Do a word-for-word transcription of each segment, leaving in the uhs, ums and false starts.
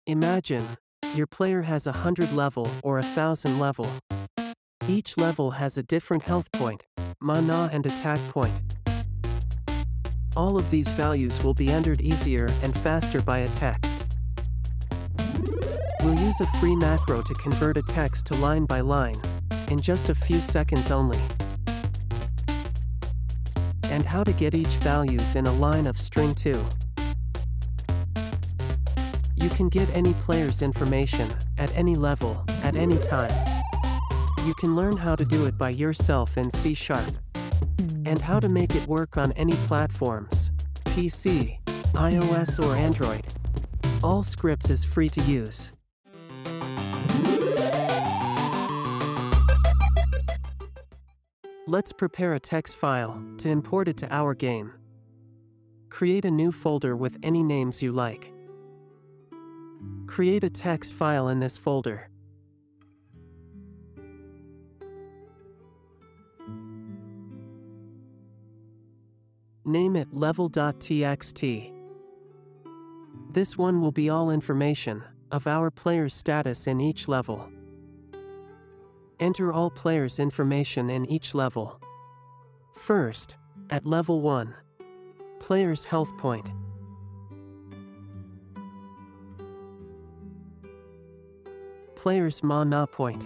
Imagine, your player has a hundred level or a thousand level. Each level has a different health point, mana and attack point. All of these values will be entered easier and faster by a text. We'll use a free macro to convert a text to line by line, in just a few seconds only. And how to get each values in a line of string too. You can get any player's information, at any level, at any time. You can learn how to do it by yourself in C sharp. And how to make it work on any platforms, P C, iOS or Android. All scripts is free to use. Let's prepare a text file to import it to our game. Create a new folder with any names you like. Create a text file in this folder. Name it level.txt. This one will be all information of our player's status in each level. Enter all players' information in each level. First, at level one, player's health point. Player's mana point.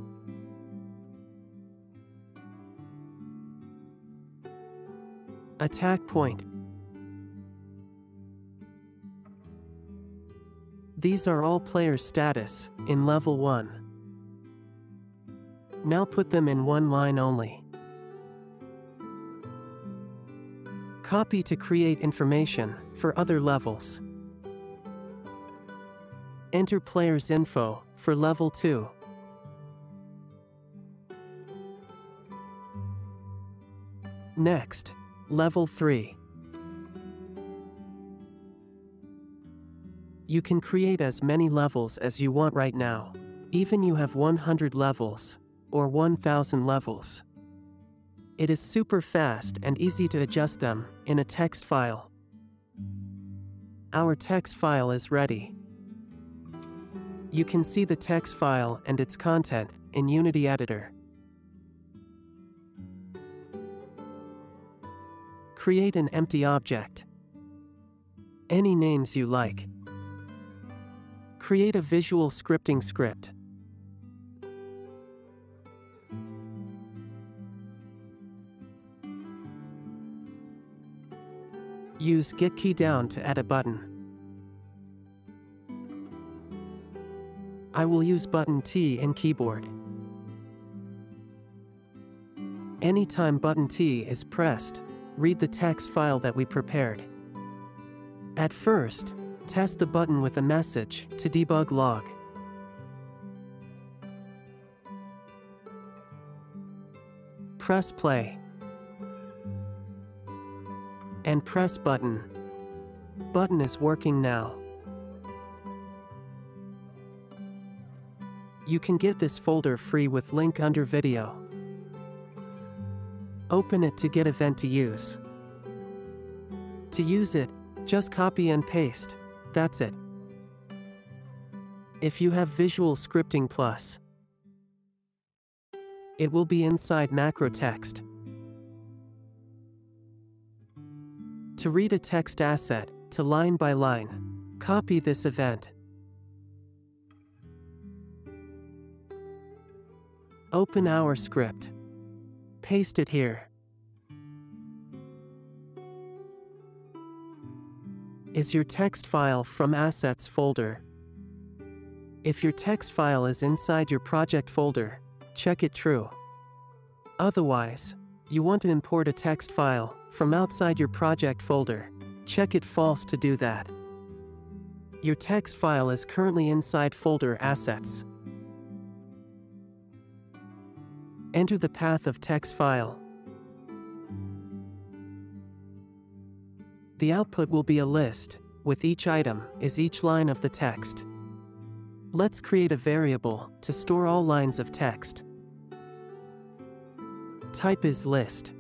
Attack point. These are all players' status in level one. Now put them in one line only. Copy to create information for other levels. Enter player's info for level two. Next, level three. You can create as many levels as you want right now. Even you have one hundred levels, or one thousand levels. It is super fast and easy to adjust them in a text file. Our text file is ready. You can see the text file and its content in Unity Editor. Create an empty object. Any names you like. Create a visual scripting script. Use Get Key Down to add a button. I will use button T in keyboard. Anytime button T is pressed, read the text file that we prepared. At first, test the button with a message to debug log. Press play. And press button. Button is working now. You can get this folder free with link under video. Open it to get event to use. To use it, just copy and paste. That's it. If you have Visual Scripting Plus, it will be inside macro text. To read a text asset to line by line, copy this event. Open our script. Paste it here. Is your text file from Assets folder? If your text file is inside your project folder, check it true. Otherwise, you want to import a text file from outside your project folder, check it false to do that. Your text file is currently inside folder Assets. Enter the path of text file. The output will be a list, with each item is each line of the text. Let's create a variable to store all lines of text. Type is list.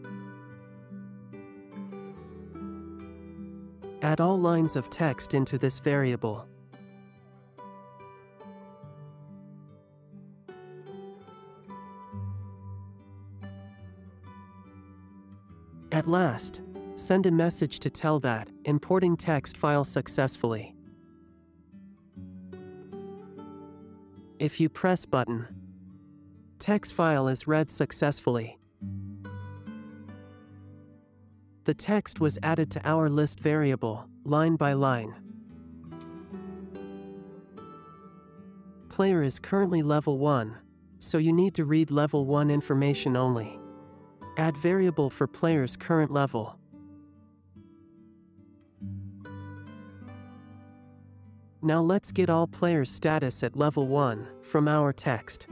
Add all lines of text into this variable. At last, send a message to tell that importing text file successfully. If you press button, text file is read successfully. The text was added to our list variable, line by line. Player is currently level one, so you need to read level one information only. Add variable for player's current level. Now let's get all players' status at level one from our text.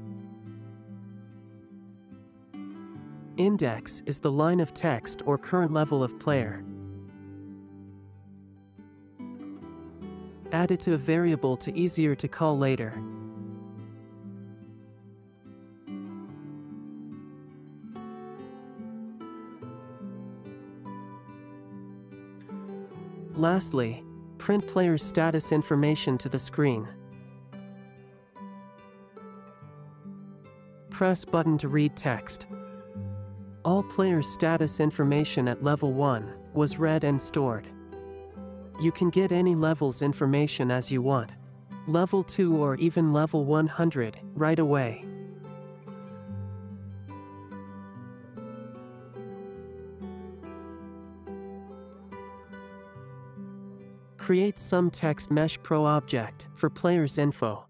Index is the line of text or current level of player. Add it to a variable to easier to call later. Lastly, print player's status information to the screen. Press button to read text. All players' status information at level one was read and stored. You can get any level's information as you want, level two or even level one hundred, right away. Create some text mesh pro object for players' info.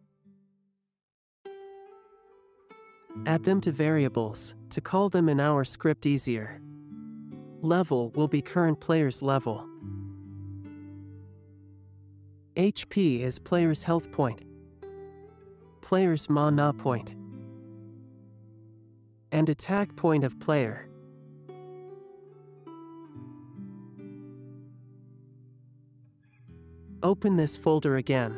Add them to variables to call them in our script easier. Level will be current player's level. H P is player's health point. Player's mana point. And attack point of player. Open this folder again.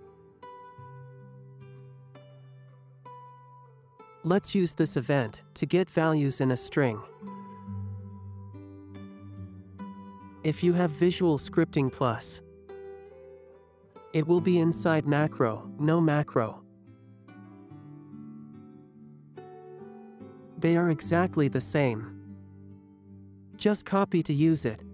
Let's use this event to get values in a string. If you have Visual Scripting Plus, it will be inside macro, no macro. They are exactly the same. Just copy to use it.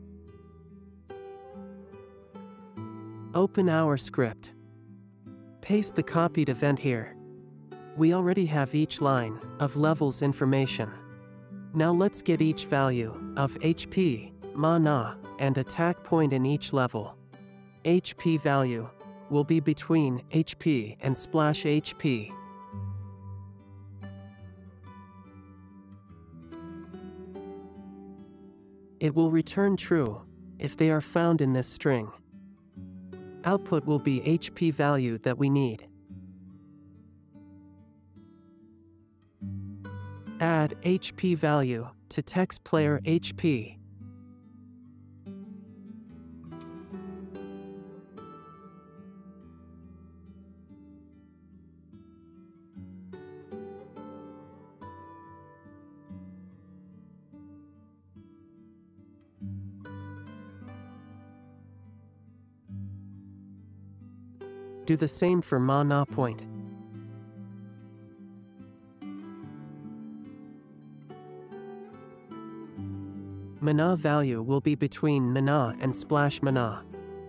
Open our script. Paste the copied event here. We already have each line of levels information. Now let's get each value of H P, mana, and attack point in each level. H P value will be between H P and splash H P. It will return true if they are found in this string. Output will be H P value that we need. Add H P value to text player H P. Do the same for mana point. Mana value will be between mana and splash mana.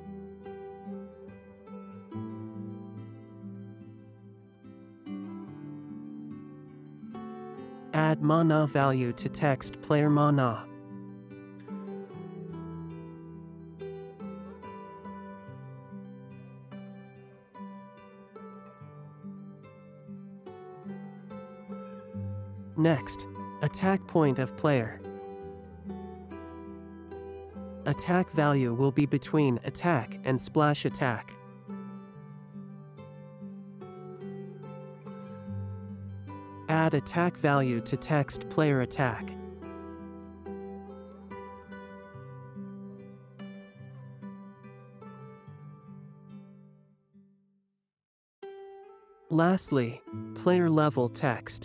Add mana value to text player mana. Next, attack point of player. Attack value will be between attack and splash attack. Add attack value to text player attack. Lastly, player level text.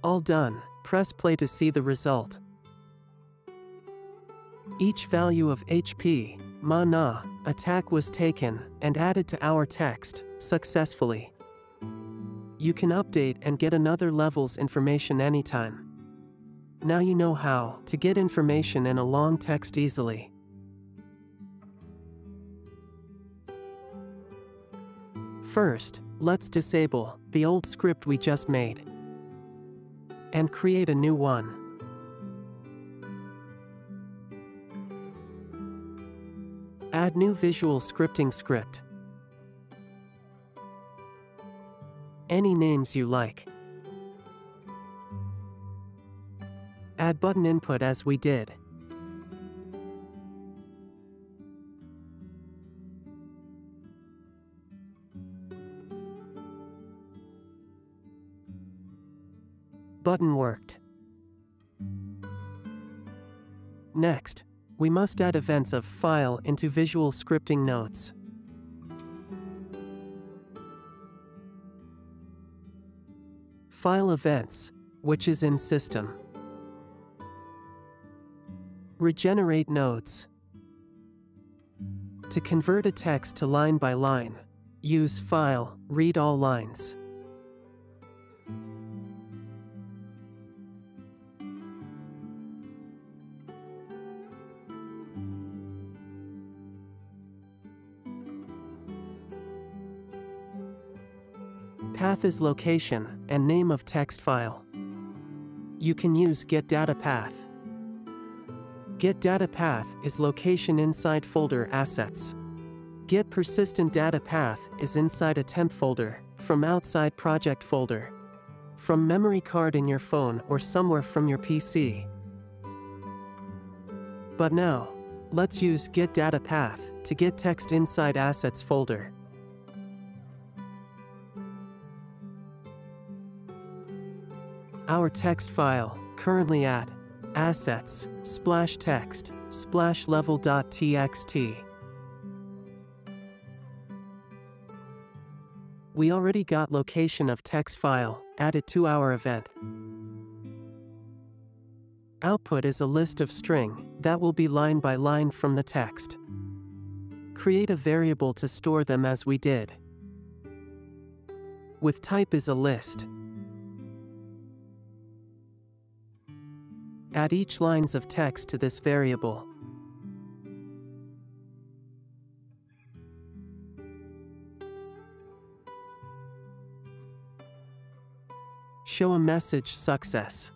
All done, press play to see the result. Each value of H P, mana, attack was taken and added to our text, successfully. You can update and get another level's information anytime. Now you know how to get information in a long text easily. First, let's disable the old script we just made and create a new one. Add new visual scripting script. Any names you like. Add button input as we did. Button worked. Next, we must add events of file into visual scripting notes. File events, which is in system. Regenerate nodes. To convert a text to line by line, use file, read all lines. Path is location and name of text file. You can use getDataPath. GetDataPath is location inside folder assets. GetPersistentDataPath is inside a temp folder, from outside project folder, from memory card in your phone or somewhere from your P C. But now, let's use getDataPath to get text inside assets folder. Our text file, currently at assets, splash text, splash level.txt. We already got location of text file, added to our event. Output is a list of string that will be line by line from the text. Create a variable to store them as we did. With type is a list. Add each lines of text to this variable. Show a message success.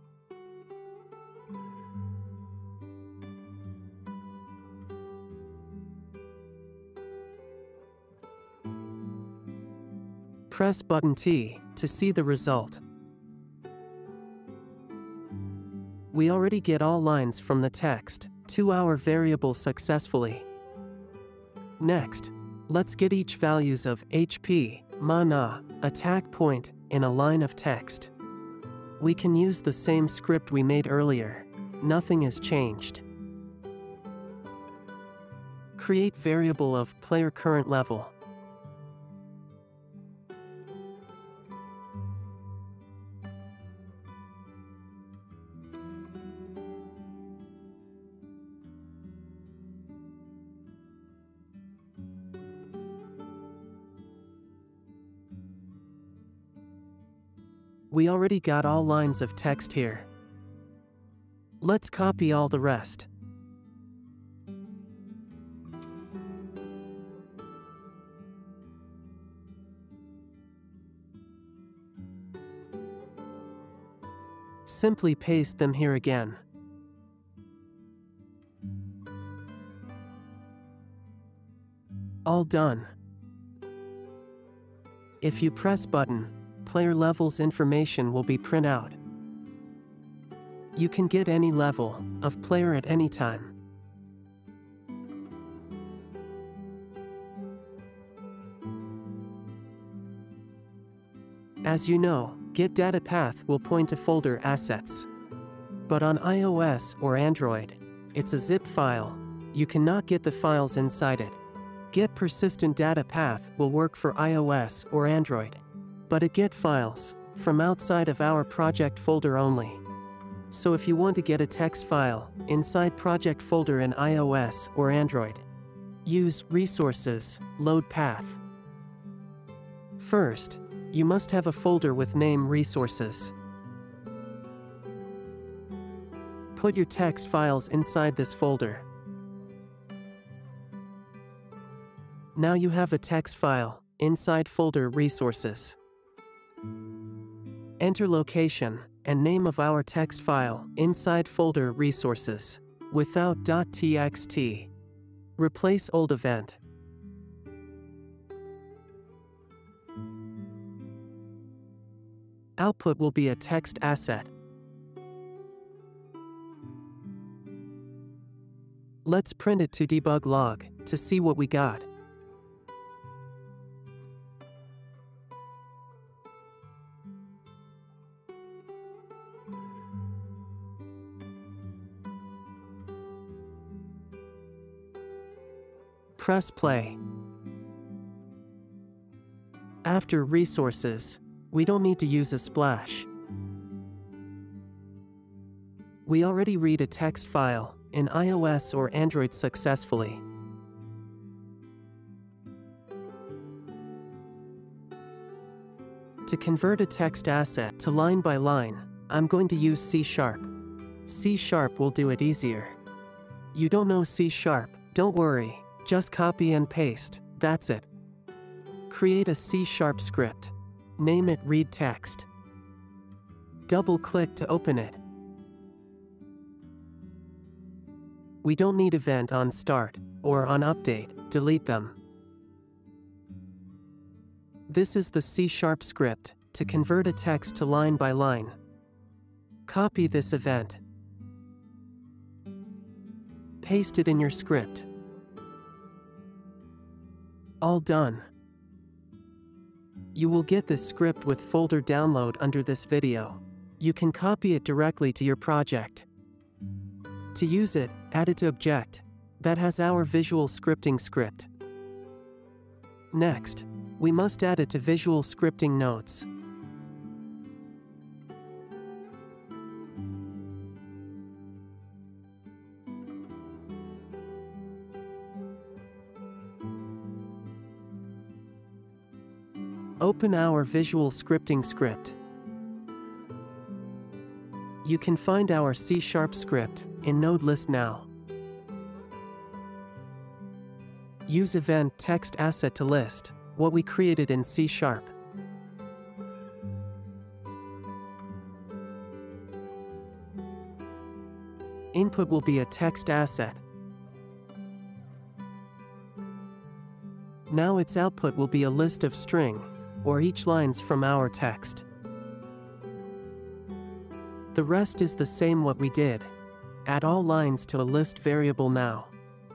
Press button T to see the result. We already get all lines from the text to our variable successfully. Next, let's get each values of H P, mana, attack point in a line of text. We can use the same script we made earlier. Nothing is changed. Create variable of player current level. We already got all lines of text here. Let's copy all the rest. Simply paste them here again. All done. If you press button, player level's information will be print out. You can get any level of player at any time. As you know, getDataPath will point to folder assets. But on iOS or Android, it's a zip file. You cannot get the files inside it. GetPersistentDataPath will work for iOS or Android. But at get files, from outside of our project folder only. So if you want to get a text file inside project folder in iOS or Android, use Resources, Load Path. First, you must have a folder with name Resources. Put your text files inside this folder. Now you have a text file inside folder Resources. Enter location and name of our text file inside folder Resources without .txt. Replace old event. Output will be a text asset. Let's print it to debug log to see what we got. Press play. After Resources, we don't need to use a splash. We already read a text file in iOS or Android successfully. To convert a text asset to line by line, I'm going to use C sharp. C sharp will do it easier. You don't know C sharp, don't worry. Just copy and paste, that's it. Create a C sharp script. Name it read text. Double-click to open it. We don't need event on start or on update, delete them. This is the C sharp script to convert a text to line by line. Copy this event. Paste it in your script. All done. You will get this script with folder download under this video. You can copy it directly to your project. To use it, add it to object that has our visual scripting script. Next, we must add it to visual scripting notes. Open our visual scripting script. You can find our C sharp script in node list now. Use event text asset to list what we created in C sharp. Input will be a text asset. Now its output will be a list of string or each lines from our text. The rest is the same what we did. Add all lines to a list variable now.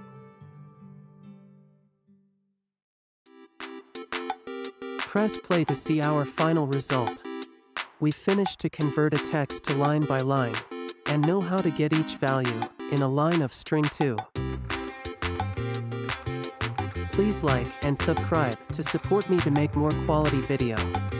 Press play to see our final result. We finished to convert a text to line by line, and know how to get each value in a line of string too. Please like and subscribe to support me to make more quality video.